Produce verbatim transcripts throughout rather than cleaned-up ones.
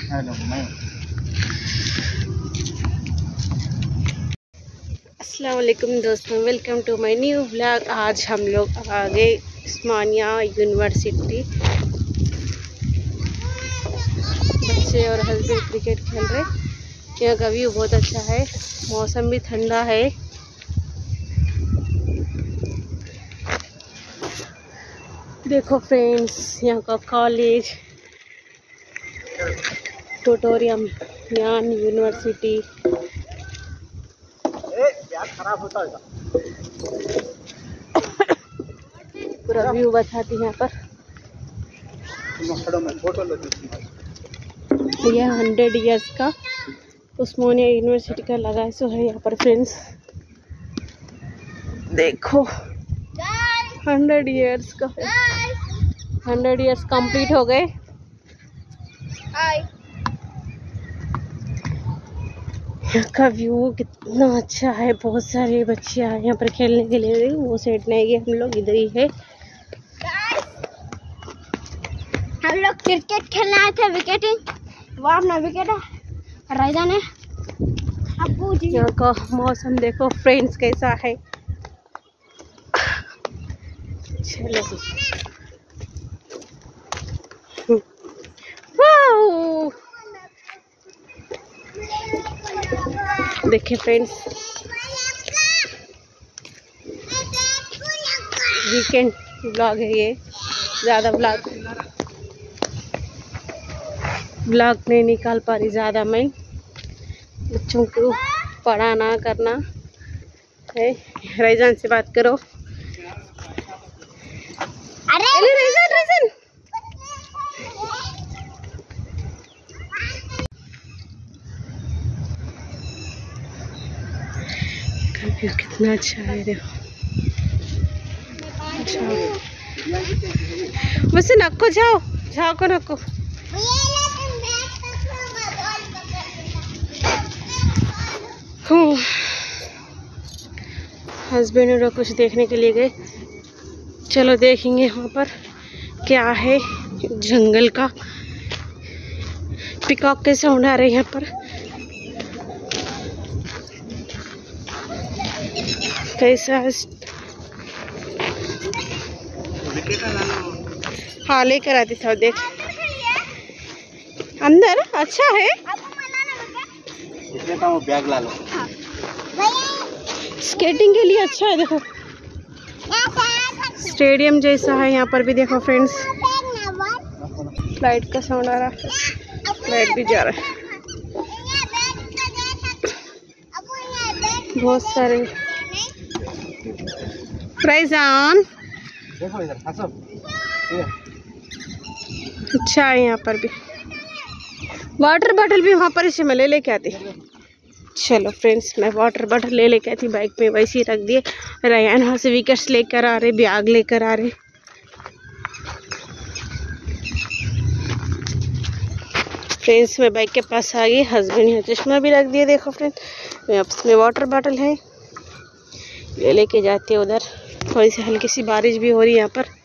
अस्सलाम वालेकुम दोस्तों, welcome to my new vlog. आज हम लोग आ गए उस्मानिया यूनिवर्सिटी। बच्चे और हस्बैंड क्रिकेट खेल रहे। यहाँ का व्यू बहुत अच्छा है, मौसम भी ठंडा है। देखो फ्रेंड्स, यहाँ का कॉलेज टोटोरियम ज्ञान यूनिवर्सिटी। खराब होता है पूरा व्यू बताती है यहाँ पर। यह हंड्रेड इयर्स का उस्मानिया यूनिवर्सिटी का लगा सो है यहाँ पर फ्रेंड्स। देखो हंड्रेड इयर्स का, हंड्रेड इयर्स कंप्लीट हो गए। यहाँ का व्यू कितना अच्छा है, बहुत सारे बच्चे आए यहाँ पर खेलने के लिए। वो साइड नहीं गए, हम लोग इधर ही है। हम लोग क्रिकेट खेलने आए थे, विकेटिंग। वो अपना विकेट है राजा ने। यहाँ का मौसम देखो फ्रेंड्स कैसा है। चलो वाओ, देखिए फ्रेंड्स, वीकेंड ब्लॉग है ये। ज़्यादा ब्लॉग ब्लॉग नहीं निकाल पा रही ज़्यादा मैं। बच्चों को पढ़ाना करना है। रईजान से बात करो। अरे रईजान, रईजान कितना अच्छा है, देखो। वैसे नको जाओ जाओ को नको। हस्बैंड और कुछ देखने के लिए गए। चलो देखेंगे वहाँ पर क्या है। जंगल का पिकॉक के साउंड आ रहे हैं यहाँ पर। कैसा हाँ लेकर आती था, देख अंदर अच्छा है। बैग ला लो, स्केटिंग के लिए अच्छा है। देखो स्टेडियम जैसा है यहाँ पर भी। देखो फ्रेंड्स, फ्लाइट का साउंड आ रहा है, फ्लाइट भी जा रहा है। बहुत सारे फ्राइजान देखो इधर अच्छा है। यहाँ पर भी वाटर बॉटल भी वहाँ पर इसे मैं ले लेके आती। चलो फ्रेंड्स, मैं वाटर बॉटल ले लेके आई थी बाइक पे, वैसे ही रख दिए। रयान वहाँ से विकेट्स लेकर आ रहे, बैग लेकर आ रहे। फ्रेंड्स, मैं बाइक के पास आ गई। हस्बैंड यहाँ चश्मा भी रख दिए। देखो फ्रेंड्स, इसमें वाटर बॉटल है, ले लेके जाते हैं उधर। थोड़ी सी हल्की सी बारिश भी हो रही है यहाँ पर।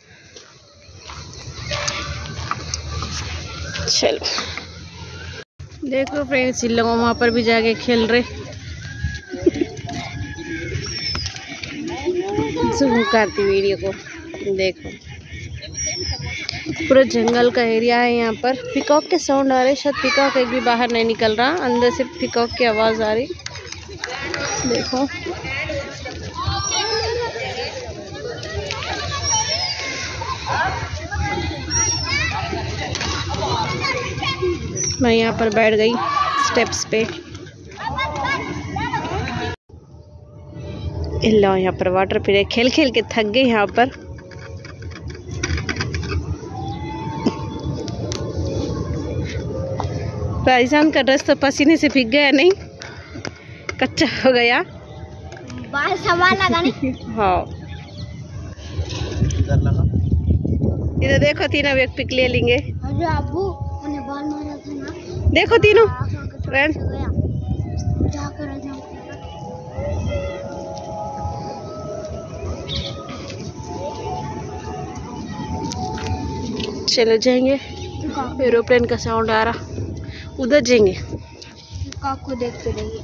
चलो देखो फ्रेंड्स, इन लोगों वहाँ पर भी जाके खेल रहे। जूम करती वीडियो को, देखो पूरा जंगल का एरिया है यहाँ पर। पिकॉक के साउंड आ रहे, शायद पिकॉक एक भी बाहर नहीं निकल रहा, अंदर से पिकॉक की आवाज़ आ रही। देखो मैं यहाँ पर बैठ गई स्टेप्स पे। लो यहाँ पर वाटर पी रहे, खेल खेल के थक गए यहाँ पर। राजस्थान का ड्रेस तो पसीने से भीग गया, नहीं कच्चा हो गया। बाल सामान लगाने हाँ इधर देखो, तीनों एक पिक ले लेंगे। अरे अबू उन्हें बाल मारा था ना, देखो तीनों फ्रेंड। चलो जाएंगे। एरोप्लेन का साउंड आ रहा, उधर जाएंगे। काकू देखते रहिए।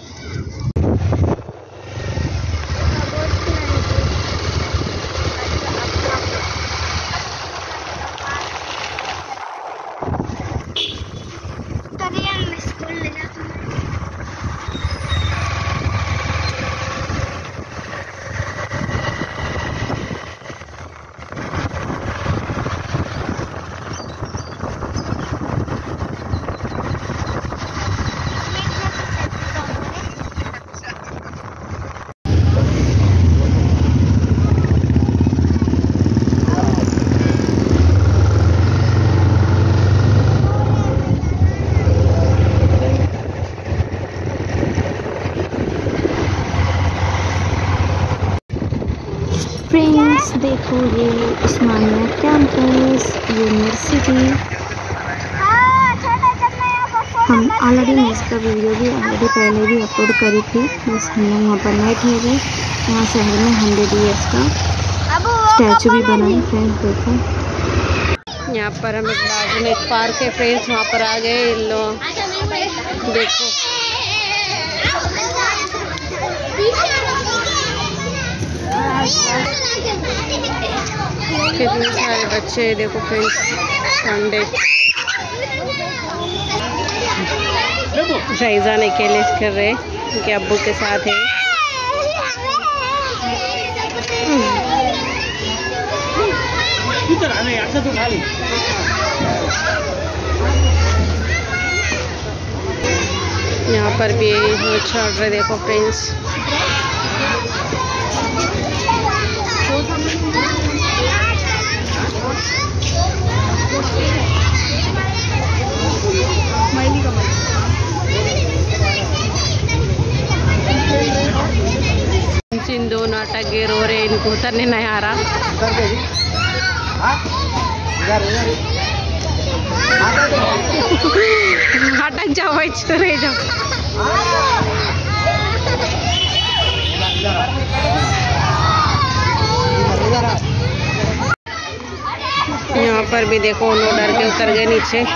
फ्रेंड्स देखो ये उस्मानिया कैंपस, यूनिवर्सिटी। हम ऑलरेडी मैं इसका वीडियो भी ऑलरेडी पहले भी अपलोड करी थी। बस हम लोग वहाँ पर नहीं ठहरे। यहाँ शहर में हंड्रेड ईयर्स का स्टैचू भी बनाए। फ्रेंड्स देखो यहाँ पर हम एक बाजू में एक पार्क है फ्रेंड्स, वहाँ पर आ गए इन लोग। देखो कितने सारे बच्चे, देखो फ्रेंड्स संडे जायजा ने के लिए कर रहे उनके अब्बू के साथ है। यहाँ पर भी चल रहे देखो फ्रेंड्स। इन दो नाटक गे रो रहे, इनको उतरने नहीं आ रहा। अटक जाओ, तो रह जाओ। यहाँ पर भी देखो उन्होंने डर के उतर गए नीचे।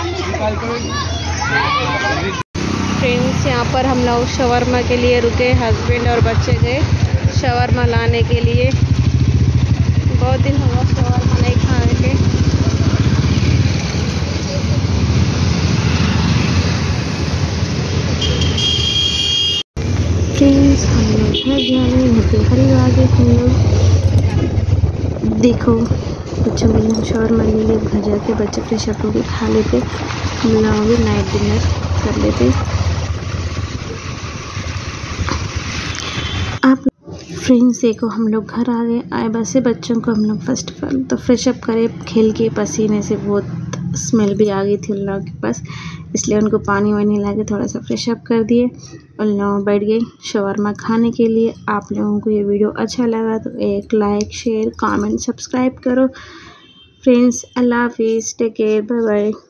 फ्रेंड्स यहाँ पर हम लोग शवरमा के लिए रुके, हस्बैंड और बच्चे गए शवरमा लाने के लिए। बहुत दिन हुआ शवरमा नहीं खाने के। फ्रेंड्स हम लोग घर जा रहे हैं, घर के करीब आ गए हम लोग। देखो बच्चों के लिए शवरमा ले लिए, घर जाके बच्चे फ्रेश अप होकर खा लेते। हम लोग भी नाइट डिनर कर लेते। आप फ्रेंड्स देखो हम लोग घर आ गए। आए बस से बच्चों को हम लोग फर्स्ट ऑफ ऑल तो फ्रेश अप करे। खेल के पसीने से बहुत स्मेल भी आ गई थी उन लोगों के पास, इसलिए उनको पानी वानी ला के थोड़ा सा फ्रेश अप कर दिए। उन लोग बैठ गए शवरमा खाने के लिए। आप लोगों को ये वीडियो अच्छा लगा तो एक लाइक, शेयर, कमेंट, सब्सक्राइब करो। फ्रेंड्स अल्लाह हाफिज़, टेक केयर, बाय बाय।